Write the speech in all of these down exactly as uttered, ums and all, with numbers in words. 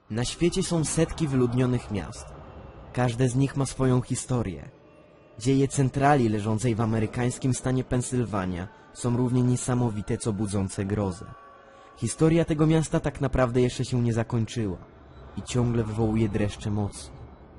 Na świecie są setki wyludnionych miast. Każde z nich ma swoją historię. Dzieje centrali leżącej w amerykańskim stanie Pensylwania są równie niesamowite, co budzące grozę. Historia tego miasta tak naprawdę jeszcze się nie zakończyła i ciągle wywołuje dreszcze emocji.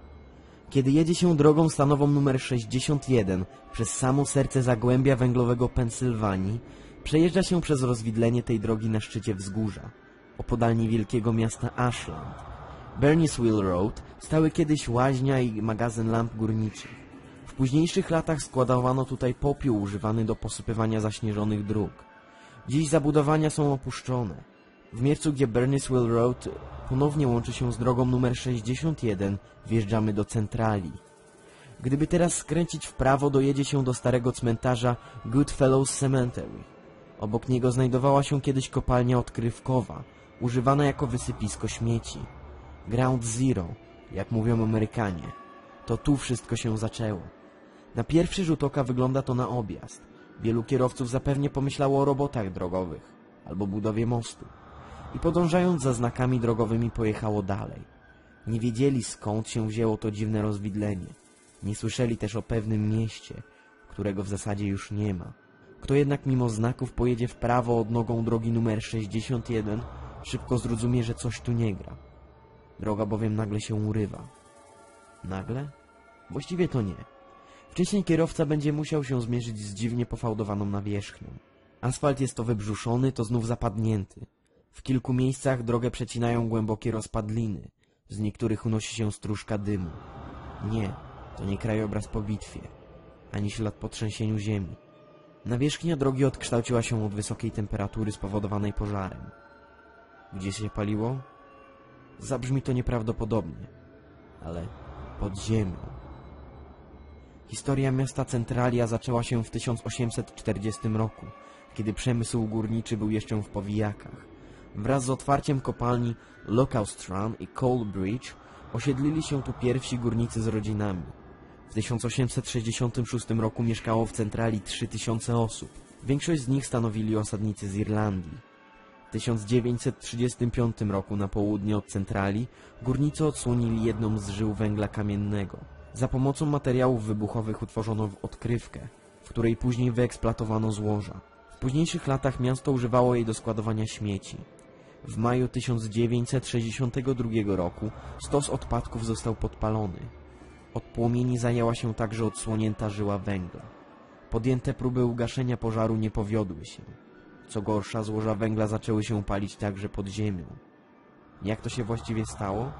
Kiedy jedzie się drogą stanową numer sześćdziesiąt jeden przez samo serce zagłębia węglowego Pensylwanii, przejeżdża się przez rozwidlenie tej drogi na szczycie wzgórza, opodal niewielkiego miasta Ashland. Burnsville Road stały kiedyś łaźnia i magazyn lamp górniczych. W późniejszych latach składowano tutaj popiół używany do posypywania zaśnieżonych dróg. Dziś zabudowania są opuszczone. W miejscu, gdzie Burnsville Road ponownie łączy się z drogą numer sześćdziesiąt jeden, wjeżdżamy do centrali. Gdyby teraz skręcić w prawo, dojedzie się do starego cmentarza Goodfellows Cemetery. Obok niego znajdowała się kiedyś kopalnia odkrywkowa, używana jako wysypisko śmieci. Ground Zero, jak mówią Amerykanie. To tu wszystko się zaczęło. Na pierwszy rzut oka wygląda to na objazd. Wielu kierowców zapewnie pomyślało o robotach drogowych albo budowie mostu i podążając za znakami drogowymi pojechało dalej. Nie wiedzieli, skąd się wzięło to dziwne rozwidlenie. Nie słyszeli też o pewnym mieście, którego w zasadzie już nie ma. Kto jednak mimo znaków pojedzie w prawo odnogą drogi numer sześćdziesiąt jeden, szybko zrozumie, że coś tu nie gra. Droga bowiem nagle się urywa. Nagle? Właściwie to nie. Wcześniej kierowca będzie musiał się zmierzyć z dziwnie pofałdowaną nawierzchnią. Asfalt jest to wybrzuszony, to znów zapadnięty. W kilku miejscach drogę przecinają głębokie rozpadliny. Z niektórych unosi się stróżka dymu. Nie, to nie krajobraz po bitwie, ani ślad po trzęsieniu ziemi. Nawierzchnia drogi odkształciła się od wysokiej temperatury spowodowanej pożarem. Gdzie się paliło? Zabrzmi to nieprawdopodobnie, ale pod ziemią. Historia miasta Centralia zaczęła się w tysiąc osiemset czterdziestym roku, kiedy przemysł górniczy był jeszcze w powijakach. Wraz z otwarciem kopalni Locust Run i Coal Bridge osiedlili się tu pierwsi górnicy z rodzinami. W tysiąc osiemset sześćdziesiątym szóstym roku mieszkało w Centrali trzy tysiące osób. Większość z nich stanowili osadnicy z Irlandii. W tysiąc dziewięćset trzydziestym piątym roku na południe od Centrali górnicy odsłonili jedną z żył węgla kamiennego. Za pomocą materiałów wybuchowych utworzono odkrywkę, w której później wyeksploatowano złoża. W późniejszych latach miasto używało jej do składowania śmieci. W maju tysiąc dziewięćset sześćdziesiątego drugiego roku stos odpadków został podpalony. Od płomieni zajęła się także odsłonięta żyła węgla. Podjęte próby ugaszenia pożaru nie powiodły się. Co gorsza, złoża węgla zaczęły się palić także pod ziemią. Jak to się właściwie stało?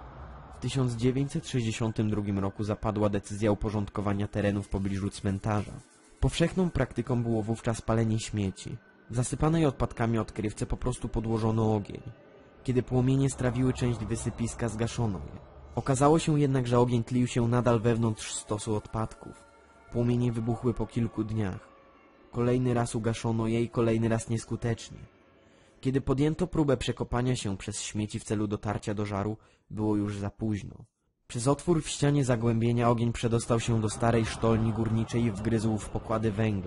W tysiąc dziewięćset sześćdziesiątym drugim roku zapadła decyzja uporządkowania terenu w pobliżu cmentarza. Powszechną praktyką było wówczas palenie śmieci. W zasypanej odpadkami odkrywce po prostu podłożono ogień. Kiedy płomienie strawiły część wysypiska, zgaszono je. Okazało się jednak, że ogień tlił się nadal wewnątrz stosu odpadków. Płomienie wybuchły po kilku dniach. Kolejny raz ugaszono je i kolejny raz nieskutecznie. Kiedy podjęto próbę przekopania się przez śmieci w celu dotarcia do żaru, było już za późno. Przez otwór w ścianie zagłębienia ogień przedostał się do starej sztolni górniczej i wgryzł w pokłady węgla.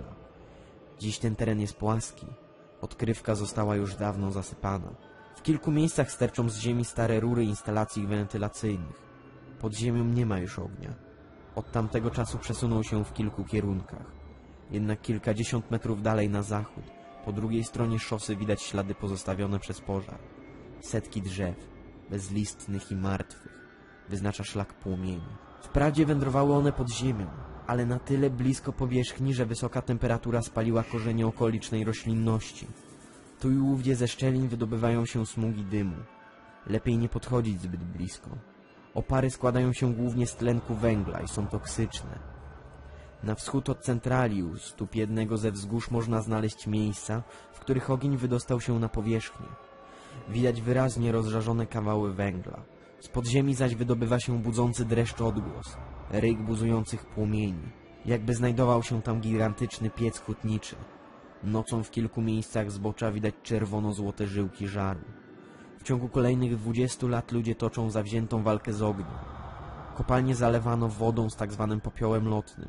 Dziś ten teren jest płaski. Odkrywka została już dawno zasypana. W kilku miejscach sterczą z ziemi stare rury instalacji wentylacyjnych. Pod ziemią nie ma już ognia. Od tamtego czasu przesunął się w kilku kierunkach. Jednak kilkadziesiąt metrów dalej na zachód, po drugiej stronie szosy widać ślady pozostawione przez pożar. Setki drzew, bezlistnych i martwych, wyznacza szlak płomieni. Wprawdzie wędrowały one pod ziemią, ale na tyle blisko powierzchni, że wysoka temperatura spaliła korzenie okolicznej roślinności. Tu i ówdzie ze szczelin wydobywają się smugi dymu. Lepiej nie podchodzić zbyt blisko. Opary składają się głównie z tlenku węgla i są toksyczne. Na wschód od Centrali, u stóp jednego ze wzgórz, można znaleźć miejsca, w których ogień wydostał się na powierzchnię. Widać wyraźnie rozżarzone kawały węgla. Z podziemi zaś wydobywa się budzący dreszcz odgłos, ryk buzujących płomieni. Jakby znajdował się tam gigantyczny piec hutniczy. Nocą w kilku miejscach zbocza widać czerwono-złote żyłki żaru. W ciągu kolejnych dwudziestu lat ludzie toczą zawziętą walkę z ogniem. Kopalnie zalewano wodą z tak zwanym popiołem lotnym.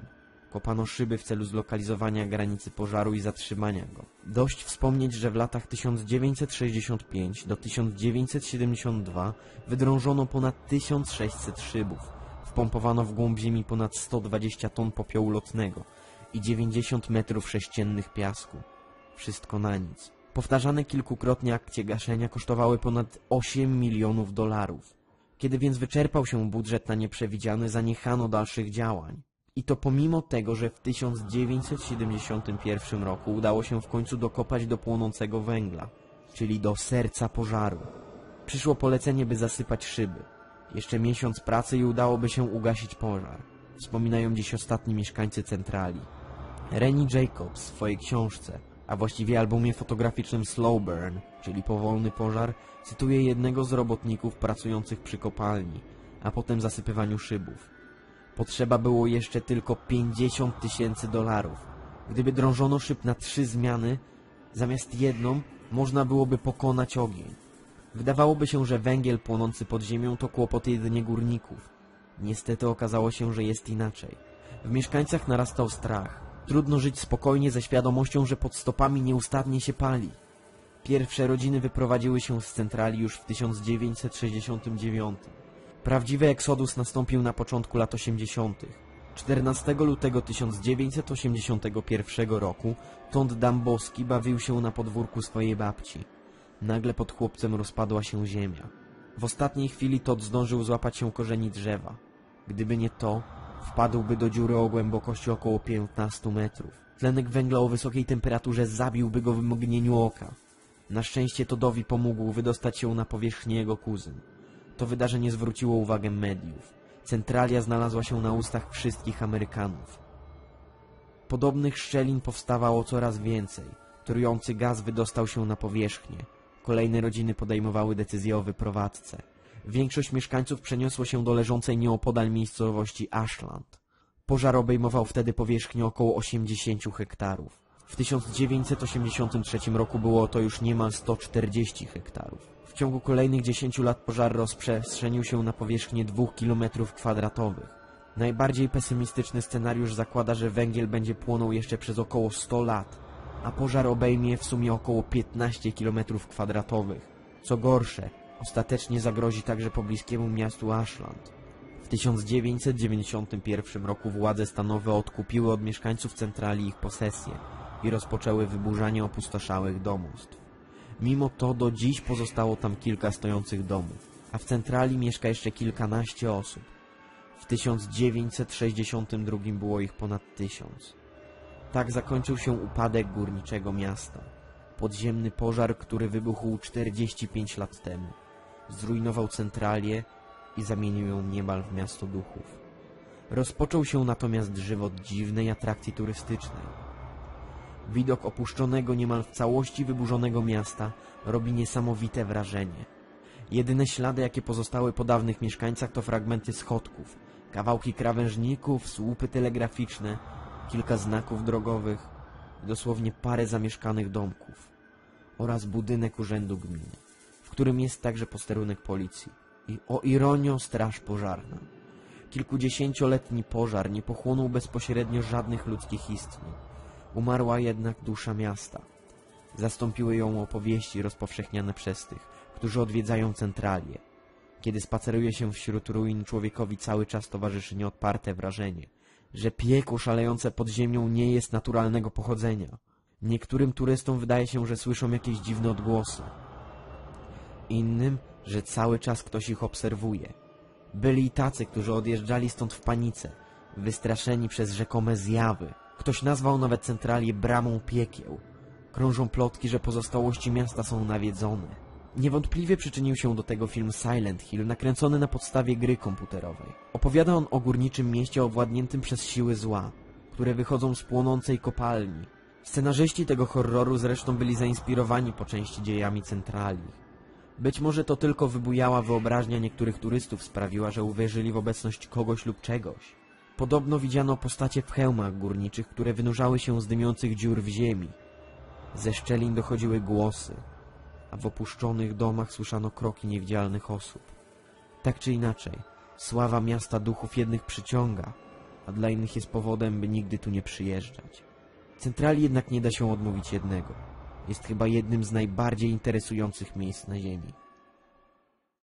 Kopano szyby w celu zlokalizowania granicy pożaru i zatrzymania go. Dość wspomnieć, że w latach tysiąc dziewięćset sześćdziesiąt piąty do tysiąc dziewięćset siedemdziesiątego drugiego wydrążono ponad tysiąc sześćset szybów. Wpompowano w głąb ziemi ponad sto dwadzieścia ton popiołu lotnego i dziewięćdziesiąt metrów sześciennych piasku. Wszystko na nic. Powtarzane kilkukrotnie akcje gaszenia kosztowały ponad osiem milionów dolarów. Kiedy więc wyczerpał się budżet na nieprzewidziany, zaniechano dalszych działań. I to pomimo tego, że w tysiąc dziewięćset siedemdziesiątym pierwszym roku udało się w końcu dokopać do płonącego węgla, czyli do serca pożaru. Przyszło polecenie, by zasypać szyby. Jeszcze miesiąc pracy i udałoby się ugasić pożar. Wspominają dziś ostatni mieszkańcy centrali. Rennie Jacobs w swojej książce, a właściwie albumie fotograficznym Slow Burn, czyli Powolny pożar, cytuje jednego z robotników pracujących przy kopalni, a potem zasypywaniu szybów. Potrzeba było jeszcze tylko pięćdziesiąt tysięcy dolarów. Gdyby drążono szyb na trzy zmiany, zamiast jedną, można byłoby pokonać ogień. Wydawałoby się, że węgiel płonący pod ziemią to kłopot jedynie górników. Niestety okazało się, że jest inaczej. W mieszkańcach narastał strach. Trudno żyć spokojnie ze świadomością, że pod stopami nieustannie się pali. Pierwsze rodziny wyprowadziły się z centrali już w tysiąc dziewięćset sześćdziesiątym dziewiątym. Prawdziwy eksodus nastąpił na początku lat osiemdziesiątych. czternastego lutego tysiąc dziewięćset osiemdziesiątego pierwszego roku Tod Dambowski bawił się na podwórku swojej babci. Nagle pod chłopcem rozpadła się ziemia. W ostatniej chwili Tod zdążył złapać się korzeni drzewa. Gdyby nie to, wpadłby do dziury o głębokości około piętnastu metrów. Tlenek węgla o wysokiej temperaturze zabiłby go w mgnieniu oka. Na szczęście Todowi pomógł wydostać się na powierzchnię jego kuzyn. To wydarzenie zwróciło uwagę mediów. Centralia znalazła się na ustach wszystkich Amerykanów. Podobnych szczelin powstawało coraz więcej. Trujący gaz wydostał się na powierzchnię. Kolejne rodziny podejmowały decyzję o wyprowadzce. Większość mieszkańców przeniosło się do leżącej nieopodal miejscowości Ashland. Pożar obejmował wtedy powierzchnię około osiemdziesięciu hektarów. W tysiąc dziewięćset osiemdziesiątym trzecim roku było to już niemal sto czterdzieści hektarów. W ciągu kolejnych dziesięciu lat pożar rozprzestrzenił się na powierzchnię dwóch kilometrów kwadratowych. Najbardziej pesymistyczny scenariusz zakłada, że węgiel będzie płonął jeszcze przez około sto lat, a pożar obejmie w sumie około piętnaście kilometrów kwadratowych. Co gorsze, ostatecznie zagrozi także pobliskiemu miastu Ashland. W tysiąc dziewięćset dziewięćdziesiątym pierwszym roku władze stanowe odkupiły od mieszkańców centrali ich posesje i rozpoczęły wyburzanie opustoszałych domostw. Mimo to do dziś pozostało tam kilka stojących domów, a w centrali mieszka jeszcze kilkanaście osób. W tysiąc dziewięćset sześćdziesiątym drugim było ich ponad tysiąc. Tak zakończył się upadek górniczego miasta. Podziemny pożar, który wybuchł czterdzieści pięć lat temu, zrujnował centralię i zamienił ją niemal w miasto duchów. Rozpoczął się natomiast żywot dziwnej atrakcji turystycznej. Widok opuszczonego niemal w całości wyburzonego miasta robi niesamowite wrażenie. Jedyne ślady, jakie pozostały po dawnych mieszkańcach, to fragmenty schodków, kawałki krawężników, słupy telegraficzne, kilka znaków drogowych, dosłownie parę zamieszkanych domków oraz budynek urzędu gminy, w którym jest także posterunek policji i, o ironio, straż pożarna. Kilkudziesięcioletni pożar nie pochłonął bezpośrednio żadnych ludzkich istnień. Umarła jednak dusza miasta. Zastąpiły ją opowieści rozpowszechniane przez tych, którzy odwiedzają centralię. Kiedy spaceruje się wśród ruin, człowiekowi cały czas towarzyszy nieodparte wrażenie, że piekło szalejące pod ziemią nie jest naturalnego pochodzenia. Niektórym turystom wydaje się, że słyszą jakieś dziwne odgłosy. Innym, że cały czas ktoś ich obserwuje. Byli i tacy, którzy odjeżdżali stąd w panice, wystraszeni przez rzekome zjawy. Ktoś nazwał nawet centralię bramą piekieł. Krążą plotki, że pozostałości miasta są nawiedzone. Niewątpliwie przyczynił się do tego film Silent Hill, nakręcony na podstawie gry komputerowej. Opowiada on o górniczym mieście owładniętym przez siły zła, które wychodzą z płonącej kopalni. Scenarzyści tego horroru zresztą byli zainspirowani po części dziejami centrali. Być może to tylko wybujała wyobraźnia niektórych turystów sprawiła, że uwierzyli w obecność kogoś lub czegoś. Podobno widziano postacie w hełmach górniczych, które wynurzały się z dymiących dziur w ziemi. Ze szczelin dochodziły głosy, a w opuszczonych domach słyszano kroki niewidzialnych osób. Tak czy inaczej, sława miasta duchów jednych przyciąga, a dla innych jest powodem, by nigdy tu nie przyjeżdżać. Centrali jednak nie da się odmówić jednego. Jest chyba jednym z najbardziej interesujących miejsc na Ziemi.